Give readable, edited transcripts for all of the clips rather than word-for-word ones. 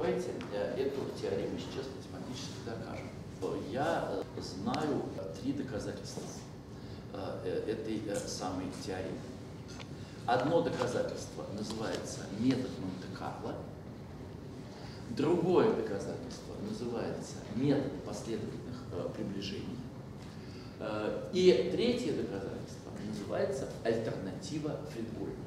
давайте эту теорему сейчас математически докажем. Я знаю 3 доказательства этой самой теоремы. Одно доказательство называется метод Монте-Карло, другое доказательство называется метод последовательных приближений, и третье доказательство называется альтернатива Фридгольма.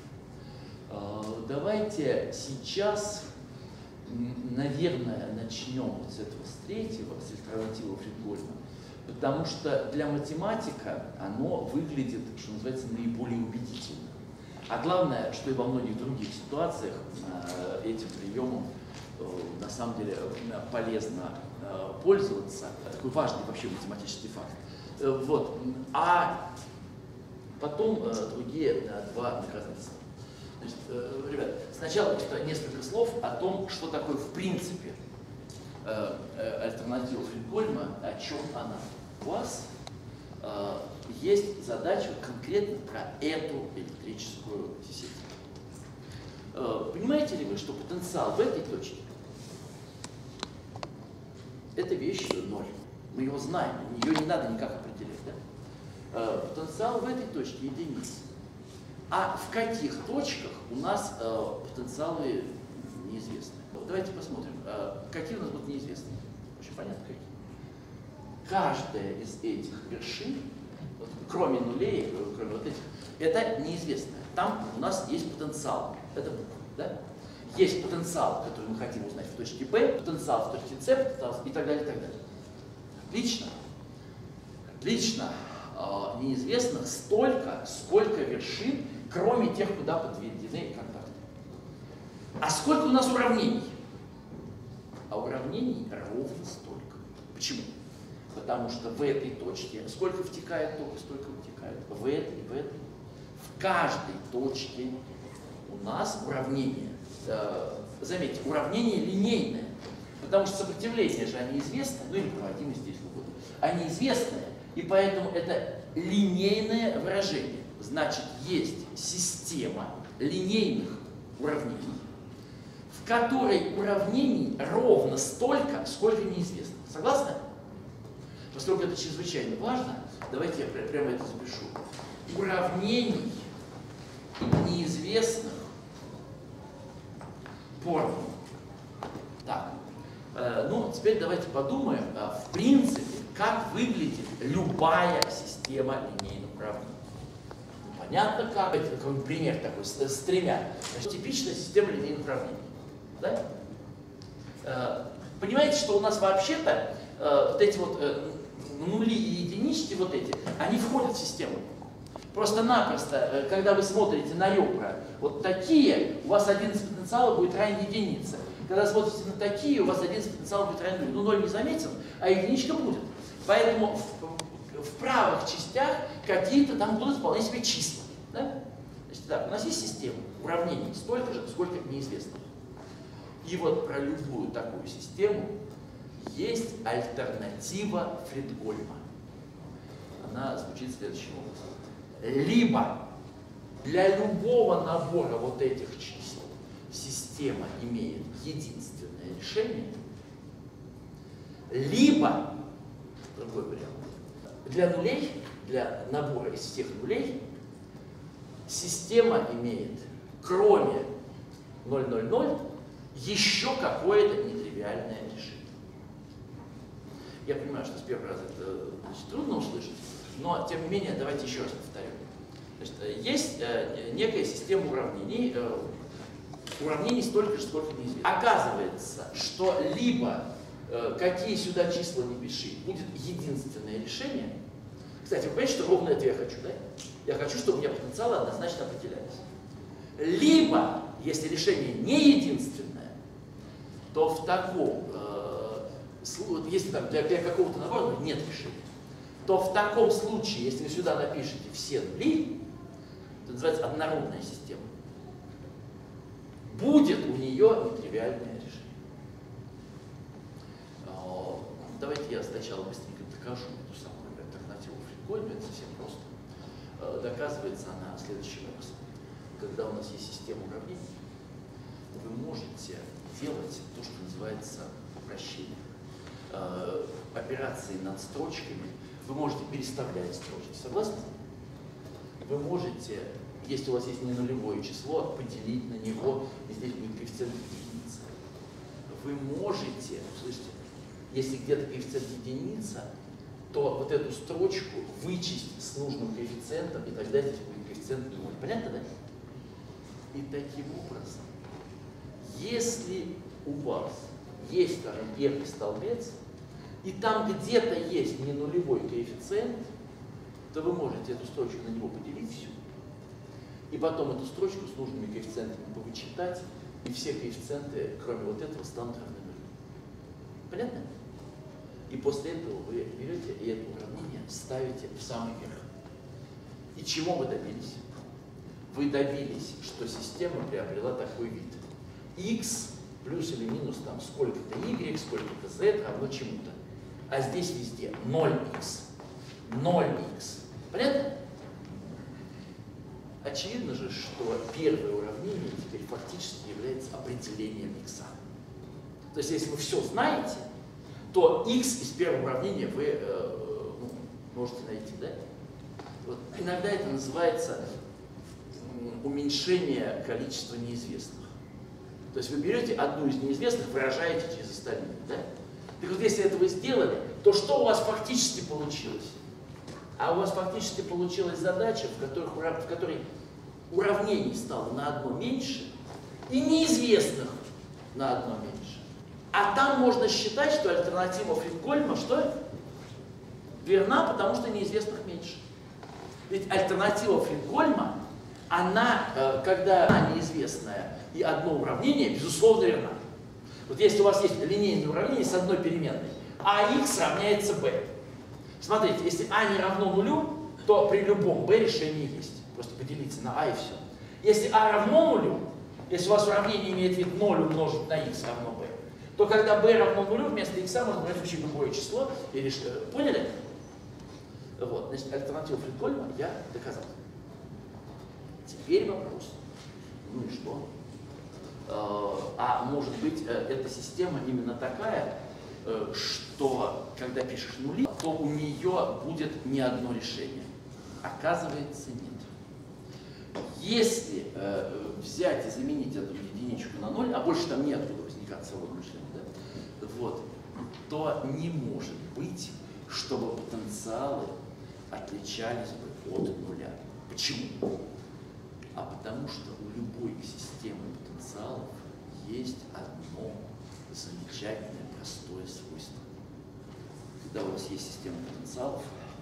Давайте сейчас, наверное, начнем вот с этого, с третьего, с альтернативы Фридгольма, потому что для математика оно выглядит, что называется, наиболее убедительно. А главное, что и во многих других ситуациях этим приемом на самом деле полезно пользоваться. Такой важный вообще математический факт. Вот. А потом другие 2 доказательства. Значит, ребят, сначала несколько слов о том, что такое в принципе альтернатива Фридгольма, о чем она. У вас есть задача конкретно про эту электрическую сеть. Понимаете ли вы, что потенциал в этой точке – это вещь 0. Мы его знаем, ее не надо никак определять. Да? Потенциал в этой точке единица. А в каких точках у нас потенциалы неизвестны? Давайте посмотрим, какие у нас будут неизвестны. Очень понятно, какие. Каждая из этих вершин, вот, кроме нулей, кроме вот этих, это неизвестное. Там у нас есть потенциал. Это буква. Да? Есть потенциал, который мы хотим узнать в точке Б, потенциал в точке С, потенциал и так далее, и так далее. Отлично. Отлично. Неизвестно столько, сколько вершин, кроме тех, куда подведены контакты. А сколько у нас уравнений? А уравнений ровно столько. Почему? Потому что в этой точке сколько втекает тока, столько вытекает. В этой и в этой. В каждой точке у нас уравнение. Заметьте, уравнение линейное. Потому что сопротивление же неизвестное, ну или проводимость здесь угодно, а неизвестное. И поэтому это линейное выражение. Значит, есть система линейных уравнений, в которой уравнений ровно столько, сколько неизвестно. Согласны? Поскольку это чрезвычайно важно, давайте я прямо это запишу. Уравнений неизвестных поровну. Так, ну теперь давайте подумаем, в принципе, как выглядит любая система линейных уравнений. Понятно как? Это какой пример такой с 3. Значит, типичная система линейных уравнений. Да? Понимаете, что у нас вообще-то вот эти вот нули и единички, вот эти, они входят в систему. Просто-напросто, когда вы смотрите на ребра вот такие, у вас один из потенциалов будет равен единице. Когда смотрите на такие, у вас один из потенциалов будет равен 0. Ну, 0 не заметен, а единичка будет. Поэтому в правых частях какие-то там будут вполне себе числа. Да? Значит, так, у нас есть система уравнений столько же, сколько неизвестно. И вот про любую такую систему есть альтернатива Фридгольма. Она звучит следующим образом. Либо для любого набора вот этих чисел система имеет единственное решение, либо, другой вариант, для нулей, для набора из всех нулей, система имеет, кроме 0,00, еще какое-то нетривиальное решение. Я понимаю, что с первого раза это трудно услышать, но тем не менее давайте еще раз повторю. Значит, есть некая система уравнений, уравнений столько же, сколько неизвестно. Оказывается, что либо какие сюда числа не пиши, будет единственное решение. Кстати, вы понимаете, что ровно это я хочу, да? Я хочу, чтобы у меня потенциалы однозначно определялись. Либо, если решение не единственное, то в таком, если там для какого-то набора нет решения, то в таком случае, если вы сюда напишете все нули, это называется однородная система, будет у нее нетривиальное решение. Давайте я сначала быстренько докажу эту самую альтернативу Фридгольма, это совсем просто. Доказывается она следующим образом. Когда у нас есть система уравнений, вы можете делать то, что называется упрощение. Операции над строчками. Вы можете переставлять строчки, согласны? Вы можете, если у вас есть не нулевое число, поделить на него, и здесь будет коэффициент единицы. Вы можете, слышите, если где-то коэффициент единица, то вот эту строчку вычесть с нужным коэффициентом, и тогда здесь будет коэффициент 0. Понятно, да? И таким образом, если у вас есть, скажем, первый столбец, и там где-то есть не нулевой коэффициент, то вы можете эту строчку на него поделить всю, и потом эту строчку с нужными коэффициентами повычитать, и все коэффициенты, кроме вот этого, станут равны нулю. Понятно? И после этого вы берете и это уравнение ставите в самый верх. И чего вы добились? Вы добились, что система приобрела такой вид. X плюс или минус там сколько-то y, сколько-то z равно чему-то. А здесь везде 0x. 0x. Понятно? Очевидно же, что первое уравнение теперь фактически является определением x. То есть, если вы все знаете, то x из первого уравнения вы можете найти, да? Вот. Иногда это называется уменьшение количества неизвестных. То есть вы берете одну из неизвестных, выражаете через остальные, да? Так вот, если это вы сделали, то что у вас фактически получилось? А у вас фактически получилась задача, в которой уравнений стало на одно меньше и неизвестных на одно меньше. А там можно считать, что альтернатива Фрингольма что? Верна, потому что неизвестных меньше. Ведь альтернатива Фрингольма, она, когда она неизвестная и одно уравнение, безусловно, верна. Вот если у вас есть линейное уравнение с одной переменной, ax равняется b. Смотрите, если a не равно нулю, то при любом b решение есть. Просто поделиться на a и все. Если a равно нулю, если у вас уравнение имеет вид 0 умножить на x равно b, то когда b равно нулю, вместо x можно брать вообще любое число. Или, поняли? Вот, значит, альтернативу Фрингольма я доказал. Теперь вопрос. Ну и что? А может быть, эта система именно такая, что когда пишешь нули, то у нее будет не одно решение. Оказывается, нет. Если взять и заменить эту единичку на 0, а больше там неоткуда возникать свободным мышлением, да? Вот, то не может быть, чтобы потенциалы отличались бы от нуля. Почему? А потому что у любой системы потенциалов есть одно замечательное, простое свойство. Когда у вас есть система потенциалов,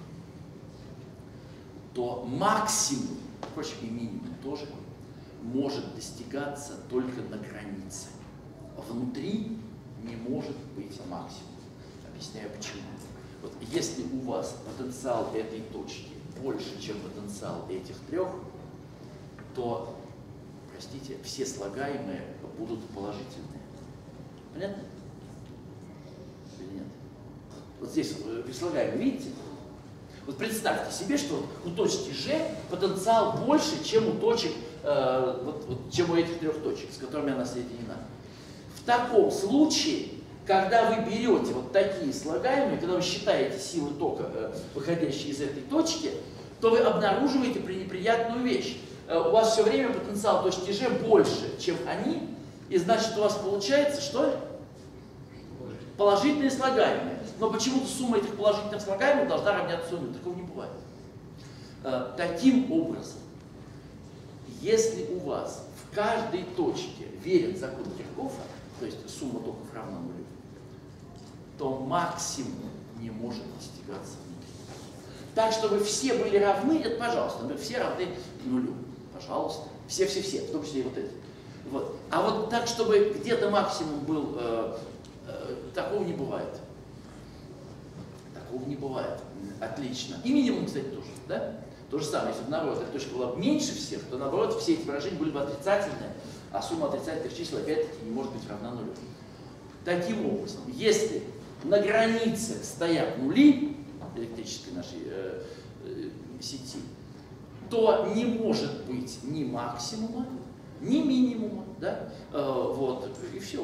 то максимум, впрочем, и минимум тоже, может достигаться только на границе. Внутри не может быть максимум. Объясняю почему. Вот если у вас потенциал этой точки больше, чем потенциал этих трех, то, простите, все слагаемые будут положительные. Понятно? Или нет? Вот здесь вот, слагаемые, видите? Вот представьте себе, что у точки G потенциал больше, чем у точек, чем у этих трех точек, с которыми она соединена. В таком случае, когда вы берете вот такие слагаемые, когда вы считаете силы тока, выходящие из этой точки, то вы обнаруживаете пренеприятную вещь. У вас все время потенциал точки G больше, чем они, и значит у вас получается что? Положительные слагаемые. Но почему-то сумма этих положительных слагаемых должна равняться нулю. Такого не бывает. Таким образом, если у вас в каждой точке верен закон Кирхофа, то есть сумма токов равна нулю, то максимум не может достигаться внутри. Так, чтобы все были равны, это пожалуйста, мы все равны нулю. Пожалуйста. Все-все-все, в том числе и вот эти. Вот. А вот так, чтобы где-то максимум был, такого не бывает. Такого не бывает. Отлично. И минимум, кстати, тоже. Да? То же самое, если бы наоборот эта точка была бы меньше всех, то наоборот все эти выражения были бы отрицательные, а сумма отрицательных чисел опять-таки не может быть равна нулю. Таким образом, если на границе стоят нули электрической нашей сети, то не может быть ни максимума, ни минимума, да? Вот, и все.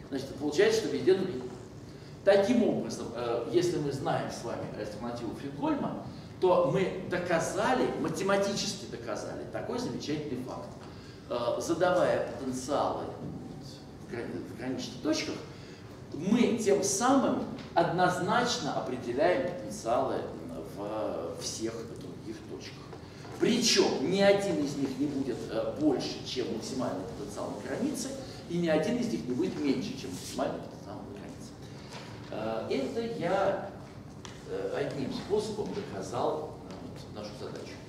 Значит, получается, что везде нули. Таким образом, если мы знаем с вами альтернативу Фридгольма, то мы доказали, математически доказали такой замечательный факт. Задавая потенциалы в граничных точках, мы тем самым однозначно определяем потенциалы в всех других точках. Причем ни один из них не будет больше, чем максимальный потенциал на границе, и ни один из них не будет меньше, чем максимальный потенциал на границе. Это я одним способом доказал нашу задачу.